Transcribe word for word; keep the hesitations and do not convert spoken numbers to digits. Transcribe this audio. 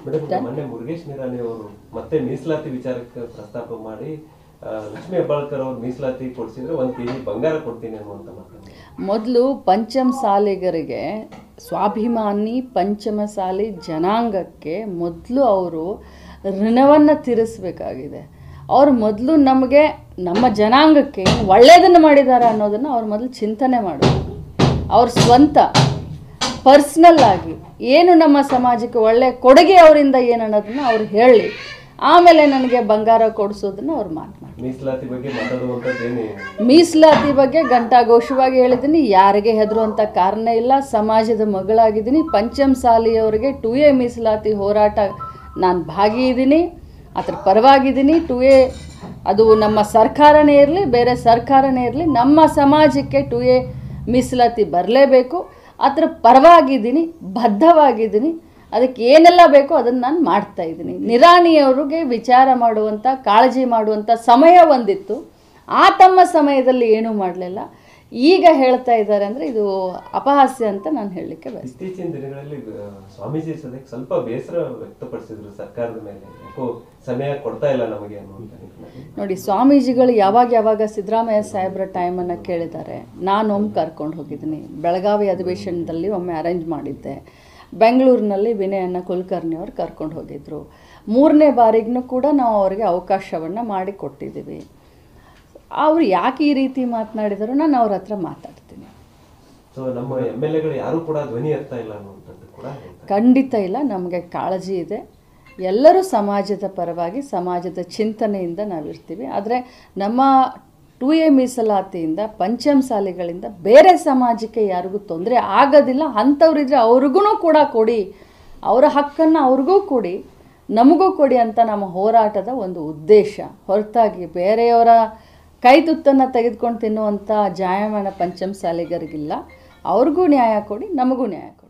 ಮೊನ್ನೆ ಮುರುಗೇಶ್ ನಿರಾಣಿ ಅವರು ಮತ್ತೆ ಮೀಸಲಾತಿ ವಿಚಾರಕ್ಕೆ ಪ್ರಸ್ತಾಪ ಮಾಡಿ ಲಕ್ಷ್ಮೀ ಹೆಬ್ಬಾಳ್ಕರ್ ಅವರು ಮೀಸಲಾತಿ ಕೊಡಿಸಿದ್ರೆ ಒಂದು ಕೆಜಿ ಬಂಗಾರ ಕೊಡ್ತೀನಿ ಅನ್ನುವಂತ ಮಾತು. ಮೊದಲು ಪಂಚಮಸಾಲಿಗರಿಗೆ ಸ್ವಾಭಿಮಾನಿ ಪಂಚಮಸಾಲಿ ಜನಾಂಗಕ್ಕೆ ಮೊದಲು ಅವರು ಋಣವನ್ನು ತೀರಿಸಬೇಕಾಗಿದೆ. ಅವ್ರು ಮೊದಲು ನಮಗೆ ನಮ್ಮ ಜನಾಂಗಕ್ಕೆ ಒಳ್ಳೆಯದನ್ನು ಮಾಡಿದ್ದಾರೆ ಅನ್ನೋದನ್ನು ಅವ್ರು ಮೊದಲು ಚಿಂತನೆ ಮಾಡಬೇಕು. ಅವ್ರ ಸ್ವಂತ ಪರ್ಸ್ನಲ್ ಆಗಿ ಏನು ನಮ್ಮ ಸಮಾಜಕ್ಕೆ ಒಳ್ಳೆಯ ಕೊಡುಗೆ ಅವರಿಂದ ಏನು ಅನ್ನೋದನ್ನು ಅವ್ರು ಹೇಳಿ ಆಮೇಲೆ ನನಗೆ ಬಂಗಾರ ಕೊಡಿಸೋದನ್ನ ಅವ್ರು ಮಾತನಾಡಿ. ಮೀಸಲಾತಿ ಬಗ್ಗೆ ಮಾತಾಡುವಂಥದ್ದೇನೆ ಮೀಸಲಾತಿ ಬಗ್ಗೆ ಘಂಟಾಘೋಷವಾಗಿ ಹೇಳಿದ್ದೀನಿ. ಯಾರಿಗೆ ಹೆದರುವಂಥ ಕಾರಣ ಇಲ್ಲ. ಸಮಾಜದ ಮಗಳಾಗಿದ್ದೀನಿ. ಪಂಚಮಸಾಲಿಯವರಿಗೆ ಟು ಎ ಮೀಸಲಾತಿ ಹೋರಾಟ ನಾನು ಭಾಗಿಯಿದ್ದೀನಿ, ಅದ್ರ ಪರವಾಗಿದ್ದೀನಿ. ಟು ಎ ಅದು ನಮ್ಮ ಸರ್ಕಾರನೇ ಇರಲಿ ಬೇರೆ ಸರ್ಕಾರನೇ ಇರಲಿ ನಮ್ಮ ಸಮಾಜಕ್ಕೆ ಟು ಎ ಮೀಸಲಾತಿ ಬರಲೇಬೇಕು. ಅದರ ಪರವಾಗಿದ್ದೀನಿ, ಬದ್ಧವಾಗಿದ್ದೀನಿ. ಅದಕ್ಕೆ ಏನೆಲ್ಲ ಬೇಕೋ ಅದನ್ನು ನಾನು ಮಾಡ್ತಾ ಇದ್ದೀನಿ. ನಿರಾಣಿಯವ್ರಿಗೆ ವಿಚಾರ ಮಾಡುವಂಥ ಕಾಳಜಿ ಮಾಡುವಂಥ ಸಮಯ ಒಂದಿತ್ತು. ಆ ತಮ್ಮ ಸಮಯದಲ್ಲಿ ಏನೂ ಮಾಡಲಿಲ್ಲ. ಈಗ ಹೇಳ್ತಾ ಇದ್ದಾರೆ ಅಂದರೆ ಇದು ಅಪಹಾಸ್ಯ ಅಂತ ನಾನು ಹೇಳಲಿಕ್ಕೆ ಬಯಸ್ತೀನಿ. ಇತ್ತೀಚಿನ ದಿನಗಳಲ್ಲಿ ಸ್ವಾಮೀಜಿ ಸದ್ಯಕ್ಕೆ ಸ್ವಲ್ಪ ಬೇಸರ ವ್ಯಕ್ತಪಡಿಸಿದ್ರು ಸರ್ಕಾರದ ಮೇಲೆ, ಯಾಕೋ ಸಮಯ ಕೊಡ್ತಾ ಇಲ್ಲ ನಮಗೆ ಅನ್ನುವಂಥ. ನೋಡಿ, ಸ್ವಾಮೀಜಿಗಳು ಯಾವಾಗ ಯಾವಾಗ ಸಿದ್ದರಾಮಯ್ಯ ಸಾಹೇಬ್ರ ಟೈಮನ್ನು ಕೇಳಿದ್ದಾರೆ. ನಾನೊಮ್ಮೆ ಕರ್ಕೊಂಡು ಹೋಗಿದ್ದೀನಿ. ಬೆಳಗಾವಿ ಅಧಿವೇಶನದಲ್ಲಿ ಒಮ್ಮೆ ಅರೇಂಜ್ ಮಾಡಿದ್ದೆ. ಬೆಂಗಳೂರಿನಲ್ಲಿ ವಿನಯಣ್ಣ ಕುಲಕರ್ಣಿಯವ್ರು ಕರ್ಕೊಂಡು ಹೋಗಿದ್ದರು. ಮೂರನೇ ಬಾರಿಗೂ ಕೂಡ ನಾವು ಅವರಿಗೆ ಅವಕಾಶವನ್ನು ಮಾಡಿ ಕೊಟ್ಟಿದ್ದೀವಿ. ಅವರು ಯಾಕೆ ಈ ರೀತಿ ಮಾತನಾಡಿದರು ನಾನು ಅವ್ರ ಹತ್ರ ಮಾತಾಡ್ತೀನಿ. ನಮ್ಮ ಎಮ್ ಎಲ್ ಎಗಳು ಯಾರು ಕೂಡ ಧ್ವನಿ ಎತ್ತಾ ಇಲ್ಲ ಅನ್ನುವಂಥದ್ದು ಕೂಡ ಖಂಡಿತ ಇಲ್ಲ. ನಮಗೆ ಕಾಳಜಿ ಇದೆ. ಎಲ್ಲರೂ ಸಮಾಜದ ಪರವಾಗಿ ಸಮಾಜದ ಚಿಂತನೆಯಿಂದ ನಾವಿರ್ತೀವಿ. ಆದರೆ ನಮ್ಮ ಟು ಎ ಮೀಸಲಾತಿಯಿಂದ ಪಂಚಮಸಾಲಿಗಳಿಂದ ಬೇರೆ ಸಮಾಜಕ್ಕೆ ಯಾರಿಗೂ ತೊಂದರೆ ಆಗೋದಿಲ್ಲ. ಅಂಥವ್ರಿದ್ರೆ ಅವ್ರಿಗೂ ಕೂಡ ಕೊಡಿ, ಅವರ ಹಕ್ಕನ್ನು ಅವ್ರಿಗೂ ಕೊಡಿ, ನಮಗೂ ಕೊಡಿ ಅಂತ ನಮ್ಮ ಹೋರಾಟದ ಒಂದು ಉದ್ದೇಶ ಹೊರತಾಗಿ ಬೇರೆಯವರ ಕೈ ತುತ್ತನ್ನು ತೆಗೆದುಕೊಂಡು ತಿನ್ನುವಂಥ ಜಾಯಮಾನ ಪಂಚಮಸಾಲಿಗರಿಗಿಲ್ಲ. ಅವ್ರಿಗೂ ನ್ಯಾಯ ಕೊಡಿ, ನಮಗೂ ನ್ಯಾಯ ಕೊಡಿ.